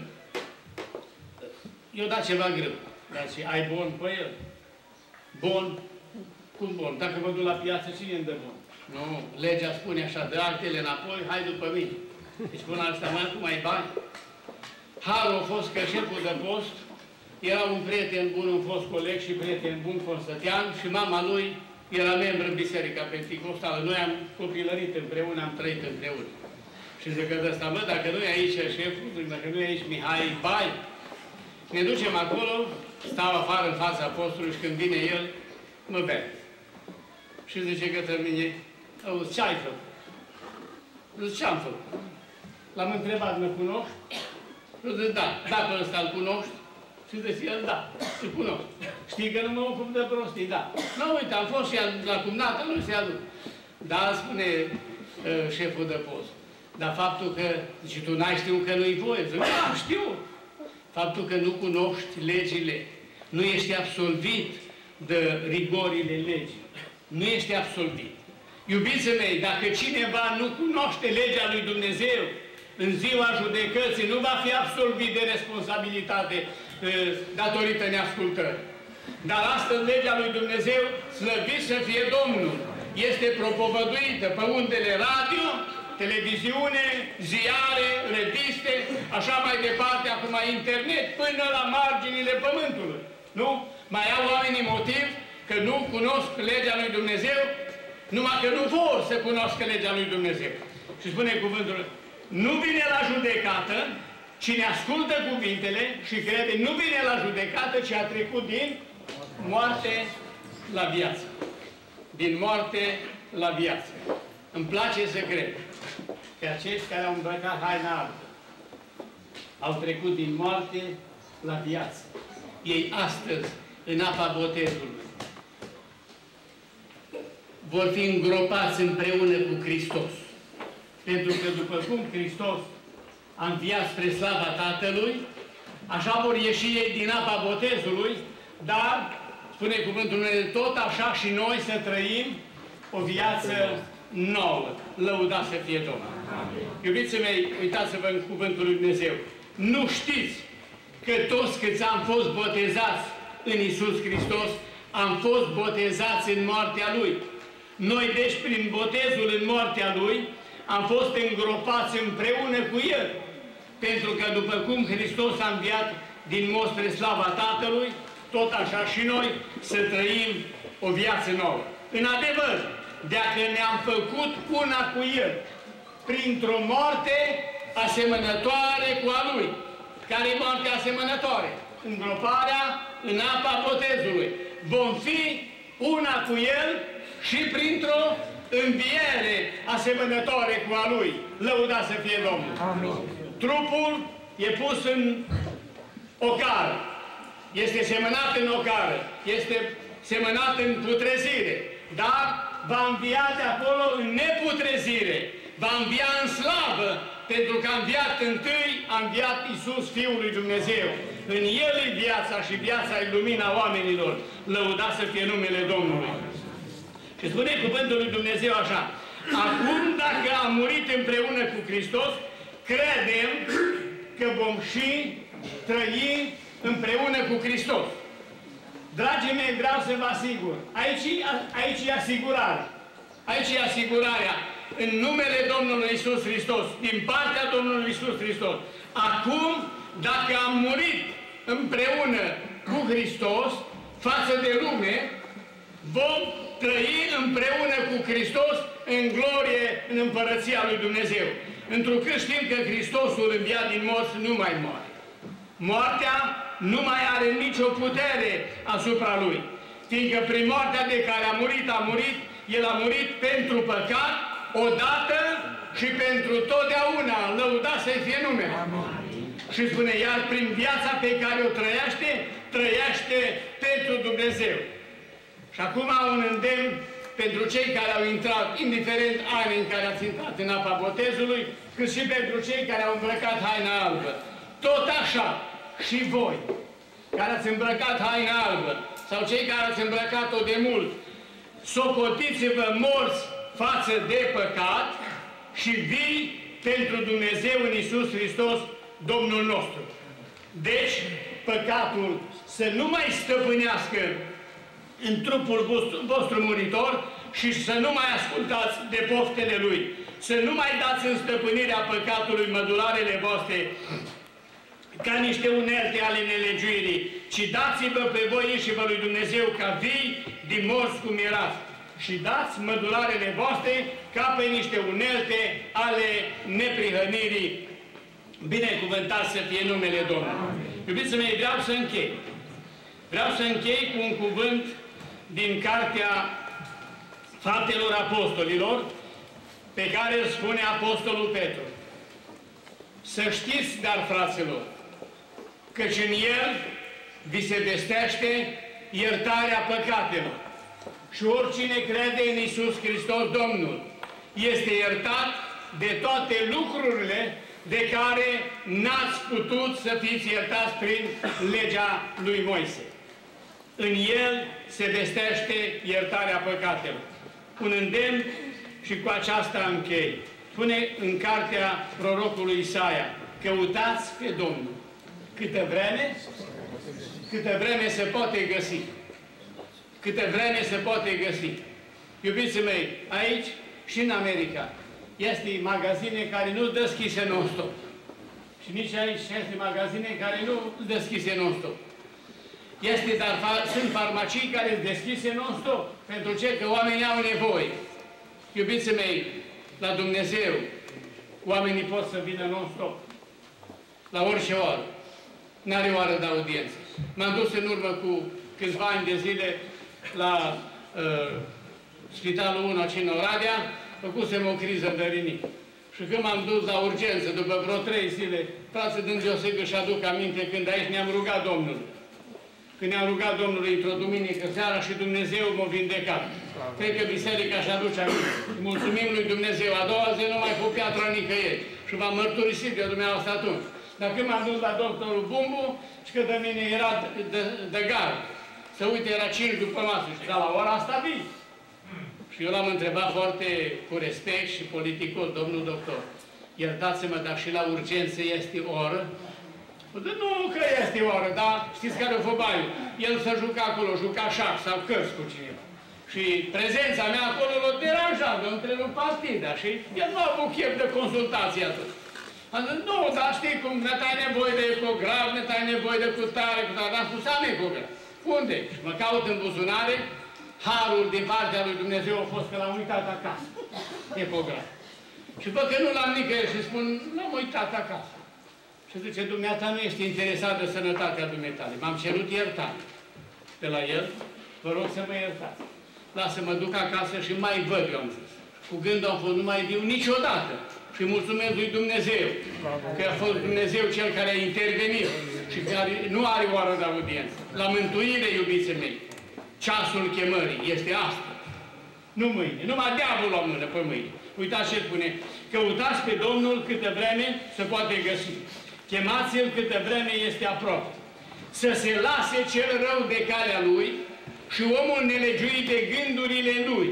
i-o dat ceva greu. Dar și ai bon pe el? Bon? Cum bon? Dacă mă duc la piață, cine îmi dă bon? Nu, legea spune așa, dă actele înapoi, hai după mine. Deci până asta mai acum ai bani. Harul a fost că șeful de post era un prieten bun, un fost coleg și prieten bun, Constătean, și mama lui era membru în Biserica Penticostală. Noi am copilărit împreună, am trăit împreună. Și zic că de asta, mă, dacă nu e aici șeful, dacă nu e aici Mihai Bai, ne ducem acolo, stau afară în fața postului și când vine el, mă vede. Și zice către mine, auzi, ce ai făcut? Zice, ce am făcut? L-am întrebat, mă cunoști? Și zice, da, da, pe ăsta îl cunoști? Și zice el, da, te cunosc. Știi că nu mă ocup de prostii, da. Nu, uite, am fost și la cumnata lui se aduc. Da, spune uh, șeful de post. Dar faptul că, zice, tu n-ai știut că nu-i voie. Zice, da, știu. Faptul că nu cunoști legile, nu ești absolvit de rigorile legii. Nu ești absolvit. Iubiții mei, dacă cineva nu cunoaște legea lui Dumnezeu, în ziua judecății nu va fi absolvit de responsabilitate uh, datorită neascultării. Dar astăzi legea lui Dumnezeu, slăvit să fie Domnul, este propovăduită pe undele radio, televiziune, ziare, reviste, așa mai departe, acum internet, până la marginile pământului. Nu? Mai au oamenii motiv că nu cunosc legea lui Dumnezeu, numai că nu vor să cunoască legea lui Dumnezeu. Și spune cuvântul, nu vine la judecată, cine ascultă cuvintele și crede, nu vine la judecată, ci a trecut din moarte la viață. Din moarte la viață. Îmi place să cred că acești care au îmbrăcat haina albă au trecut din moarte la viață. Ei astăzi, în apa botezului, vor fi îngropați împreună cu Hristos. Pentru că după cum Hristos a înviat spre slava Tatălui, așa vor ieși ei din apa botezului, dar, spune cuvântul Dumnezeu, tot așa și noi să trăim o viață nouă. Lăudați să fie Domnul. Iubiții mei, uitați-vă în cuvântul lui Dumnezeu. Nu știți că toți câți am fost botezați în Iisus Hristos, am fost botezați în moartea Lui. Noi, deci, prin botezul în moartea Lui, am fost îngropați împreună cu El. Pentru că după cum Hristos a înviat din mort spre slava Tatălui, tot așa și noi să trăim o viață nouă. În adevăr, dacă ne-am făcut una cu El, printr-o moarte asemănătoare cu a Lui. Care e moartea asemănătoare? Îngroparea în apa botezului. Vom fi una cu El și printr-o înviere asemănătoare cu a Lui. Lăudați să fie Domnul! Amin. Trupul e pus în ocară. Este semănat în ocară. Este semănat în putrezire. Dar va învia de acolo în neputrezire. Va învia în slavă. Pentru că a înviat întâi, a înviat Iisus Fiul lui Dumnezeu. În El e viața și viața e lumina oamenilor. Lăudați să fie numele Domnului. Și spune cuvântul lui Dumnezeu așa. Acum, dacă am murit împreună cu Hristos, credem că vom și trăi împreună cu Hristos. Dragii mei, vreau să vă asigur. Aici, aici e asigurarea. Aici e asigurarea. În numele Domnului Iisus Hristos, din partea Domnului Iisus Hristos. Acum, dacă am murit împreună cu Hristos, față de lume, vom trăi împreună cu Hristos în glorie în împărăția lui Dumnezeu. Întrucât știm că Hristosul înviat din morți nu mai moare. Moartea nu mai are nicio putere asupra lui. Fiindcă prin moartea de care a murit, a murit, el a murit pentru păcat, odată și pentru totdeauna. Lăudați să fie numele. Și spune, iar prin viața pe care o trăiește, trăiește pentru Dumnezeu. Și acum un îndemn pentru cei care au intrat, indiferent ani în care ați intrat în apa botezului, cât și pentru cei care au îmbrăcat haina albă. Tot așa și voi, care ați îmbrăcat haina albă, sau cei care ați îmbrăcat-o de mult, socotiți-vă morți față de păcat și vii pentru Dumnezeu în Iisus Hristos, Domnul nostru. Deci, păcatul să nu mai stăpânească în trupul vostru muritor și să nu mai ascultați de poftele lui. Să nu mai dați în stăpânirea păcatului mădularele voastre ca niște unelte ale nelegiuirii, ci dați-vă pe voi și vă lui Dumnezeu ca vii din morți cum erați. Și dați mădularele voastre ca pe niște unelte ale neprihănirii. Binecuvântat să fie numele Domnului. Iubiții mei, vreau să închei. Vreau să închei cu un cuvânt din Cartea Faptelor Apostolilor, pe care îl spune Apostolul Petru. Să știți, dar, fraților, căci în El vi se vestește iertarea păcatelor. Și oricine crede în Iisus Hristos Domnul este iertat de toate lucrurile de care n-ați putut să fiți iertați prin legea lui Moise. În el se vestește iertarea păcatelor. Un îndemn și cu aceasta închei. Spune în cartea prorocului Isaia: căutați pe Domnul câtă vreme, câtă vreme se poate găsi. Câtă vreme se poate găsi. Iubiții mei, aici și în America este magazine care nu deschise non-stop. Și nici aici este magazine care nu deschise non-stop. Este, dar sunt farmacii care sunt deschise non-stop. Pentru ce? Că oamenii au nevoie. Iubiții mei, la Dumnezeu, oamenii pot să vină non-stop. La orice oră. N-are oară de audiență. M-am dus în urmă cu câțiva ani de zile la uh, Spitalul unu aici în Oradea, făcusem o criză de rinic. Și când m-am dus la urgență, după vreo trei zile, frață din Dioseg își aduc aminte când aici ne-am rugat Domnului. Când ne-am rugat Domnului într-o duminică seara și Dumnezeu m-a vindecat. Cred că biserica își aduce aminte. Mulțumim lui Dumnezeu. A doua zi nu mai fu piatra nicăieri. Și v-am mărturisit de dumneavoastră atunci. Dar când m-am dus la doctorul Bumbu, și că de mine era de, de, de gară. Să uite, era cinci după masă. Și dar la ora asta vii. Și eu l-am întrebat foarte cu respect și politicos, domnul doctor, iertați-mă, dar și la urgență este oră? Nu că este oră, dar știți care o făbaiu? El să juca acolo, juca șah sau cărți cu cineva. Și prezența mea acolo l-o deranjat, l-o întrerup partida și el nu a avut chef de consultație atât. Am zis, nu, dar știi cum, ne ai nevoie de ecograf, ne ai nevoie de cutare, cutare, dar am spus, am ecograf. Unde? Și mă caut în buzunare, harul din partea lui Dumnezeu a fost că l-am uitat acasă. Ecograf. Și văd că nu l-am nicăieri și spun, l-am uitat acasă. Și zice, dumneata nu ești interesat de sănătatea dumneatale. M-am cerut iertare de la el, vă rog să mă iertați. Lasă, mă duc acasă și mai văd, eu am zis. Cu gândul am fost, nu mai viu niciodată. Și mulțumesc lui Dumnezeu, că a fost Dumnezeu cel care a intervenit și care nu are oară de audiență. La mântuire, iubiții mei, ceasul chemării este astăzi. Nu mâine. Numai diavolul la mână pe mâine. Uitați ce spune. Căutați pe Domnul câtă vreme se poate găsi. Chemați-l câtă vreme este aproape. Să se lase cel rău de calea lui și omul nelegiuit de gândurile lui.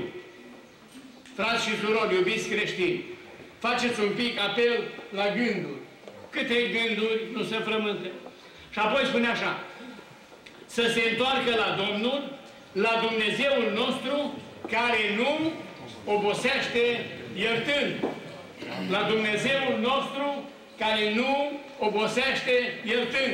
Frați și surori, iubiți creștini, faceți un pic apel la gânduri. Câte gânduri nu se frământă. Și apoi spune așa, să se întoarcă la Domnul, la Dumnezeul nostru, care nu obosește iertând. La Dumnezeul nostru, care nu obosește iertând.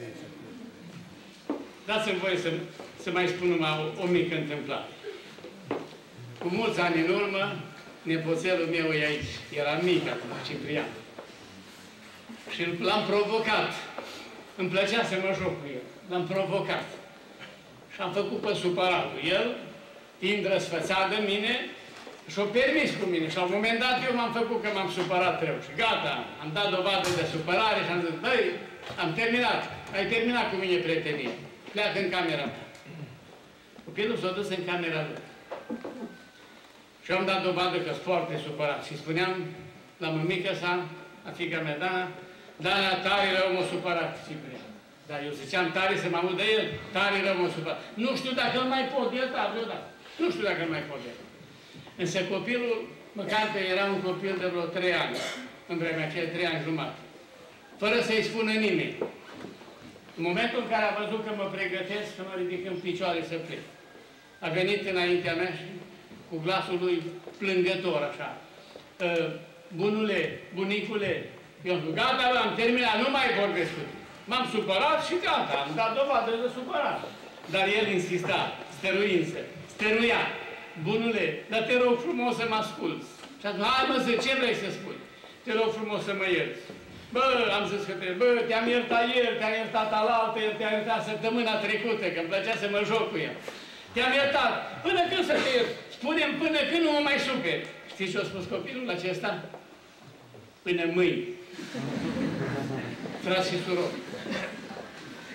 Dați-mi voie să, să mai spun numai o, o mică întâmplare. Cu mulți ani în urmă, nepoțelul meu e aici. Era mic acum, Ciprian. Și l-am provocat. Îmi plăcea să mă joc cu el. L-am provocat. Și am făcut pe supăratul. El, fiind răsfățat de mine, și-o permis cu mine. Și la un moment dat eu m-am făcut că m-am supărat rău. Și gata, am dat dovadă de supărare și am zis, băi, am terminat. Ai terminat cu mine prietenie. Pleacă în camera mea. Copilul s-a dus în camera lui. Și eu am dat dovadă că sunt foarte supărat. Și spuneam la mămică sa, la fiica mea, Dana, Dana, tare rău m-a supărat, Ciprian. Dar eu ziceam tare să mă aud de el, tare rău m-a supărat. Nu știu dacă îl mai pot ierta vreodată. Nu știu dacă îl mai pot ierta. Însă copilul, măcar că era un copil de vreo trei ani, în vremea aceea, trei ani jumătate, fără să-i spună nimeni. În momentul în care a văzut că mă pregătesc să mă ridic în picioare să plec, a venit înaintea mea și cu glasul lui plângător, așa. Bunule, bunicule, eu zic, gata, am terminat, nu mai vorbesc cu tine. M-am supărat și gata, am dat dovadă de supărat. Dar el insista, stăruință, stăruia. Bunule, dar te rog frumos să mă asculți. Și atunci, hai mă zic, ce vrei să spui? Te rog frumos să mă ierți. Bă, am zis că te, bă, te-am iertat ieri, te-am iertat alaltă, te-am iertat săptămâna trecută, că îmi plăcea să mă joc cu el. Te-am iertat. Până când să te iert? Spune-mi până când nu mă mai superi. Știți ce a spus copilul acesta? Până mâine. Frați și surori.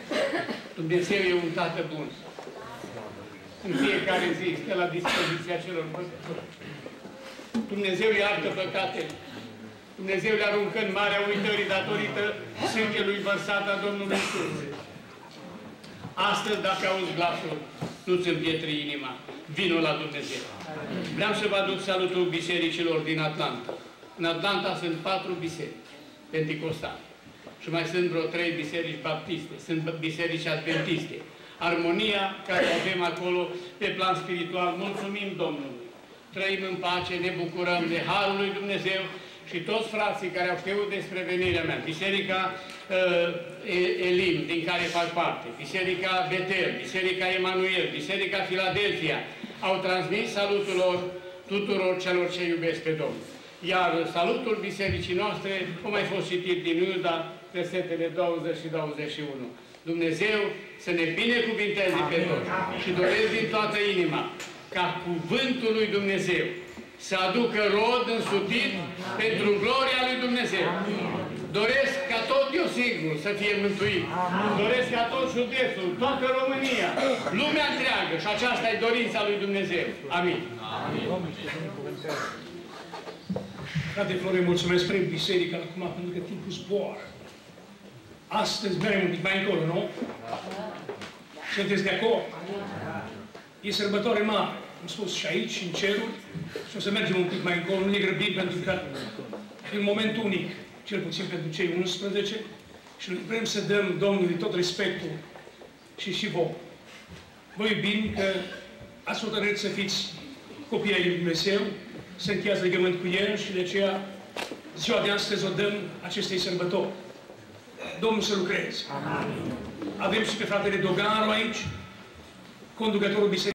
Dumnezeu e un Tată bun. În fiecare zi stă la dispoziția celor păcători. Dumnezeu iartă păcatele. Dumnezeu le aruncă în marea uitării datorită sângelui vărsat a Domnului Iisus. Astăzi, dacă auzi glasul, nu-ți împietri inima. Vino la Dumnezeu. Vreau să vă aduc salutul bisericilor din Atlanta. În Atlanta sunt patru biserici penticostale. Și mai sunt vreo trei biserici baptiste. Sunt biserici adventiste. Armonia care o avem acolo pe plan spiritual. Mulțumim Domnului. Trăim în pace, ne bucurăm de Harul lui Dumnezeu și toți frații care au știut despre venirea mea. Biserica uh, Elim, din care fac parte, Biserica Betel, Biserica Emanuel, Biserica Filadelfia, au transmis salutul lor tuturor celor ce iubesc pe Domnul. Iar salutul bisericii noastre, cum ai fost citit din Iuda, versetele douăzeci și douăzeci și unu. Dumnezeu să ne binecuvinteze pe toți și doresc din toată inima ca cuvântul lui Dumnezeu să aducă rod însutit pentru gloria lui Dumnezeu. Doresc ca tot Iosigul să fie mântuit. Doresc ca tot județul, toată România, lumea întreagă și aceasta e dorința lui Dumnezeu. Amin. Frate Flore, mulțumesc spre biserică acum pentru că timpul zboară. Astăzi mergem un pic mai încolo, nu? Sunteți de acord? E sărbătoare mare. Am spus și aici, și în ceruri, și o să mergem un pic mai încolo, nu ne grăbim, pentru că e un moment unic, cel puțin pentru cei unsprezece, și noi vrem să dăm Domnului tot respectul și și vouă. Vă iubim că ați hotărât să fiți copii ai lui Dumnezeu, să încheiați legământ cu El și de aceea ziua de astăzi o dăm acestei sărbători. Domnul să lucreze. Avem și pe fratele Dogaru aici, conducătorul bisericii.